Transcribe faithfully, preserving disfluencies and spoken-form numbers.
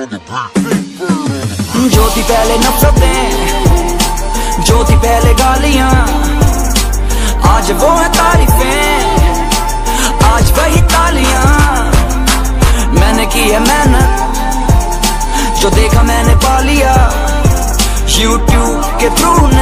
जो थी पहले नफरतें, जो थी पहले गालियां, आज वो है तारीफें, आज वही तालियां। मैंने की है मेहनत, जो देखा मैंने पा लिया, यूट्यूब के थ्रू